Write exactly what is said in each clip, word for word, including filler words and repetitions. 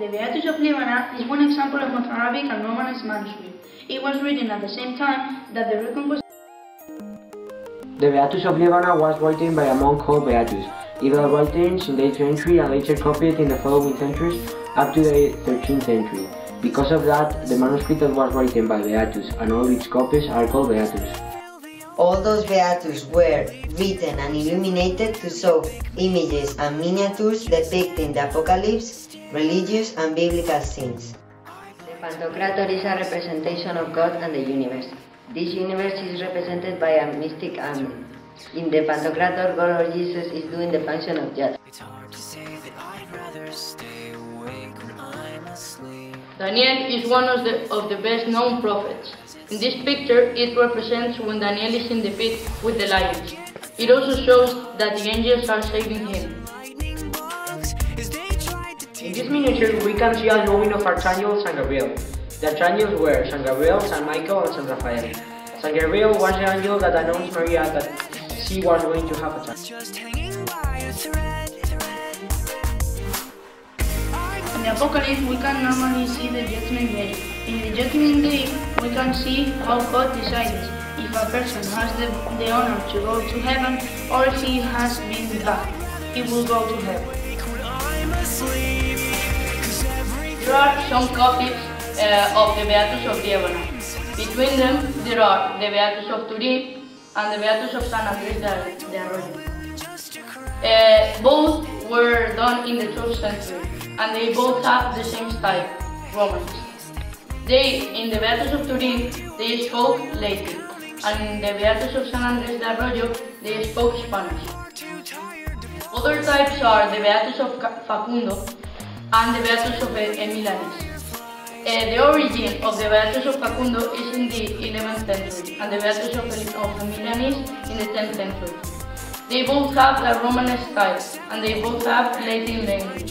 The Beatus of Liebana is one example of an Arabic and Romanized manuscript. It was written at the same time that the Recon. The Beatus of Liebana was written by a monk called Beatus. It was written in the eighth century and later copied in the following centuries up to the thirteenth century. Because of that, the manuscript that was written by Beatus and all its copies are called Beatus. All those Beatus were written and illuminated to show images and miniatures depicting the apocalypse, religious and biblical scenes. The Pantocrator is a representation of God and the universe. This universe is represented by a mystic angel. In the Pantocrator, God or Jesus is doing the function of judge. Daniel is one of the, of the best known prophets. In this picture, it represents when Daniel is in the pit with the lions. It also shows that the angels are saving him. In this miniature, we can see a drawing of Archangel Saint Gabriel. The archangels were Saint Gabriel, Saint Michael, and Saint Raphael. Saint Gabriel was the angel that announced Maria that she was going to have a child. In the Apocalypse, we can normally see the Judgment Day. In the Judgment Day, we can see how God decides if a person has the, the honor to go to heaven or if he has been bad, he will go to heaven. There are some copies uh, of the Beatus of Liebana. Between them, there are the Beatus of Turin and the Beatus of San Andres de Arroyo. Uh, both were done in the twelfth century, and they both have the same style, Romanist. They, in the Beatus of Turin, they spoke Latin, and in the Beatus of San Andres de Arroyo, they spoke Spanish. Other types are the Beatus of Facundo and the Beatus of Emilanis. Uh, the origin of the Beatus of Facundo is in the eleventh century, and the Beatus of, of Emilanis in the tenth century. They both have the Romanesque style, and they both have Latin language.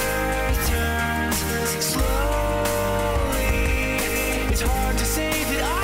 It's hard to say that I